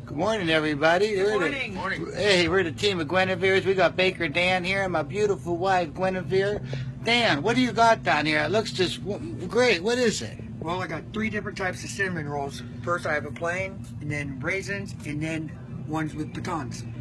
Good morning, everybody. Good morning. Hey, we're the team of Guinevere's. We got Baker Dan here and my beautiful wife, Guinevere. Dan, what do you got down here? It looks just great. What is it? Well, I got 3 different types of cinnamon rolls. First, I have a plain, and then raisins, and then ones with pecans.